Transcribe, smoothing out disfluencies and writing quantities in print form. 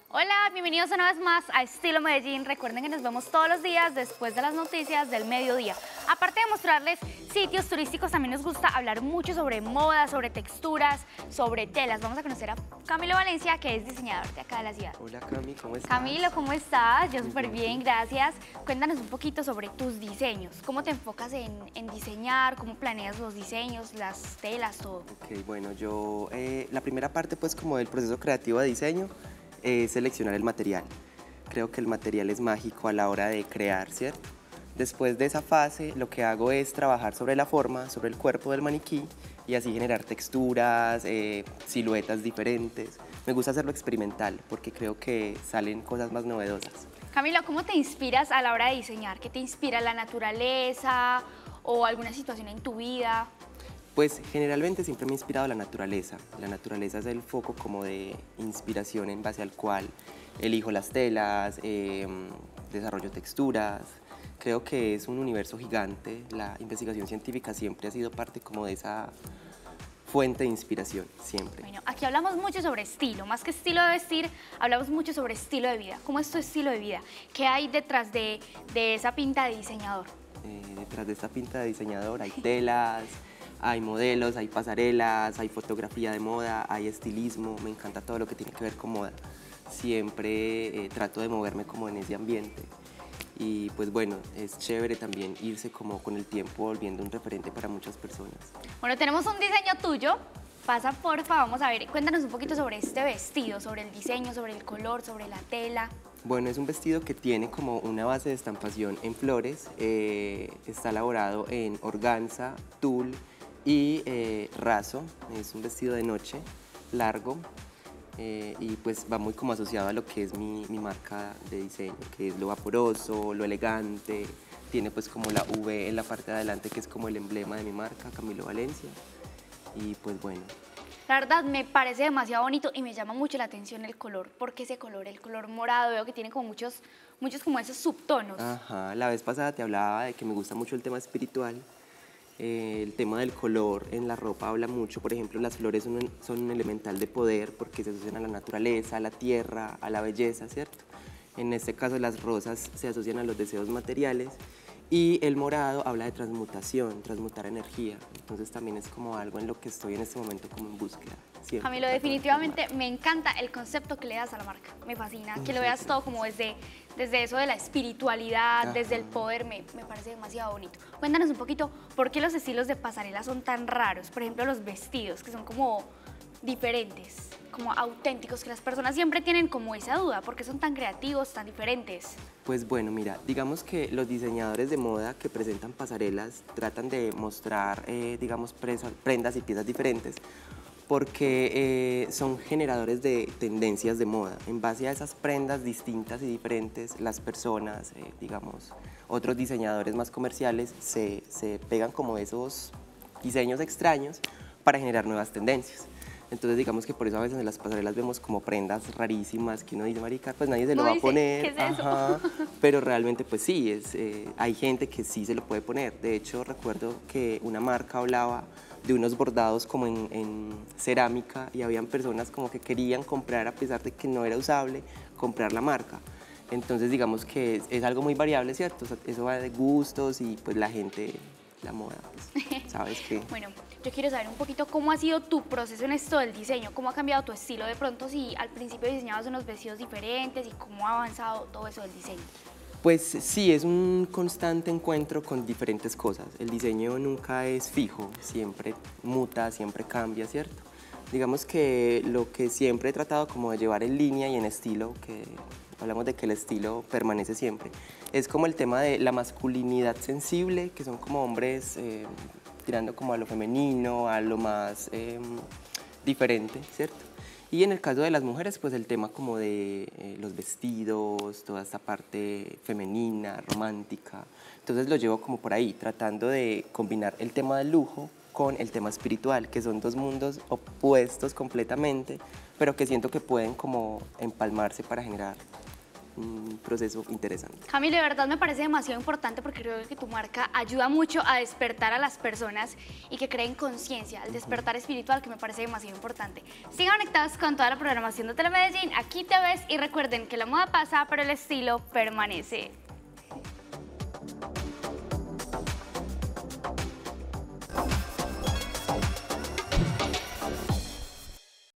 Hola, bienvenidos una vez más a Estilo Medellín. Recuerden que nos vemos todos los días después de las noticias del mediodía. Aparte de mostrarles sitios turísticos, también nos gusta hablar mucho sobre moda, sobre texturas, sobre telas. Vamos a conocer a Camilo Valencia, que es diseñador de acá de la ciudad. Hola Cami, ¿cómo estás? Camilo, ¿cómo estás? Yo súper bien, gracias. Cuéntanos un poquito sobre tus diseños. ¿Cómo te enfocas en diseñar? ¿Cómo planeas los diseños, las telas, todo? Ok, bueno, la primera parte pues como del proceso creativo de diseño es seleccionar el material. Creo que el material es mágico a la hora de crear, ¿cierto? Después de esa fase, lo que hago es trabajar sobre la forma, sobre el cuerpo del maniquí y así generar texturas, siluetas diferentes. Me gusta hacerlo experimental porque creo que salen cosas más novedosas. Camilo, ¿cómo te inspiras a la hora de diseñar? ¿Qué te inspira, la naturaleza o alguna situación en tu vida? Pues generalmente siempre me ha inspirado la naturaleza. La naturaleza es el foco como de inspiración en base al cual elijo las telas, desarrollo texturas. Creo que es un universo gigante. La investigación científica siempre ha sido parte como de esa fuente de inspiración, siempre. Bueno, aquí hablamos mucho sobre estilo, más que estilo de vestir, hablamos mucho sobre estilo de vida. ¿Cómo es tu estilo de vida? ¿Qué hay detrás de esa pinta de diseñador? Detrás de esta pinta de diseñador hay telas, hay modelos, hay pasarelas, hay fotografía de moda, hay estilismo, me encanta todo lo que tiene que ver con moda. Siempre trato de moverme como en ese ambiente y pues bueno, es chévere también irse como con el tiempo volviendo un referente para muchas personas. Bueno, tenemos un diseño tuyo. Pasa, porfa, vamos a ver, cuéntanos un poquito sobre este vestido, sobre el diseño, sobre el color, sobre la tela. Bueno, es un vestido que tiene como una base de estampación en flores, está elaborado en organza, tul y raso. Es un vestido de noche, largo, y pues va muy como asociado a lo que es mi marca de diseño, que es lo vaporoso, lo elegante. Tiene pues como la V en la parte de adelante, que es como el emblema de mi marca, Camilo Valencia. Y pues bueno. La verdad me parece demasiado bonito y me llama mucho la atención el color. ¿Por qué ese color? El color morado, veo que tiene como muchos como esos subtonos. Ajá, la vez pasada te hablaba de que me gusta mucho el tema espiritual. El tema del color en la ropa habla mucho. Por ejemplo, las flores son un elemental de poder porque se asocian a la naturaleza, a la tierra, a la belleza, ¿cierto? En este caso las rosas se asocian a los deseos materiales y el morado habla de transmutación, transmutar energía. Entonces también es como algo en lo que estoy en este momento como en búsqueda. Siempre Camilo, definitivamente me encanta el concepto que le das a la marca. Me fascina que lo veas todo como desde eso de la espiritualidad, Ajá. desde el poder, me parece demasiado bonito. Cuéntanos un poquito por qué los estilos de pasarela son tan raros. Por ejemplo, los vestidos, que son como diferentes, como auténticos, que las personas siempre tienen como esa duda, ¿por qué son tan creativos, tan diferentes? Pues bueno, mira, digamos que los diseñadores de moda que presentan pasarelas tratan de mostrar, digamos, prendas y piezas diferentes porque son generadores de tendencias de moda. En base a esas prendas distintas y diferentes, las personas, digamos, otros diseñadores más comerciales se pegan como esos diseños extraños para generar nuevas tendencias. Entonces digamos que por eso a veces en las pasarelas vemos como prendas rarísimas que uno dice, marica, pues nadie se lo va a poner. ¿Qué es eso? Ajá, pero realmente pues sí, hay gente que sí se lo puede poner. De hecho recuerdo que una marca hablaba de unos bordados como en cerámica y habían personas como que querían comprar a pesar de que no era usable, comprar la marca. Entonces digamos que es algo muy variable, ¿cierto? O sea, eso va de gustos y pues la gente, la moda, pues, ¿sabes qué? Bueno, yo quiero saber un poquito cómo ha sido tu proceso en esto del diseño, cómo ha cambiado tu estilo de pronto, si al principio diseñabas unos vestidos diferentes y cómo ha avanzado todo eso del diseño. Pues sí, es un constante encuentro con diferentes cosas. El diseño nunca es fijo, siempre muta, siempre cambia, ¿cierto? Digamos que lo que siempre he tratado como de llevar en línea y en estilo, que hablamos de que el estilo permanece siempre, es como el tema de la masculinidad sensible, que son como hombres tirando como a lo femenino, a lo más diferente, ¿cierto? Y en el caso de las mujeres, pues el tema como de los vestidos, toda esta parte femenina, romántica. Entonces lo llevo como por ahí, tratando de combinar el tema del lujo con el tema espiritual, que son dos mundos opuestos completamente, pero que siento que pueden como empalmarse para generar un proceso interesante. Camilo, de verdad me parece demasiado importante porque creo que tu marca ayuda mucho a despertar a las personas y que creen conciencia, el despertar espiritual, que me parece demasiado importante. Sigan conectados con toda la programación de Telemedellín, aquí te ves y recuerden que la moda pasa, pero el estilo permanece.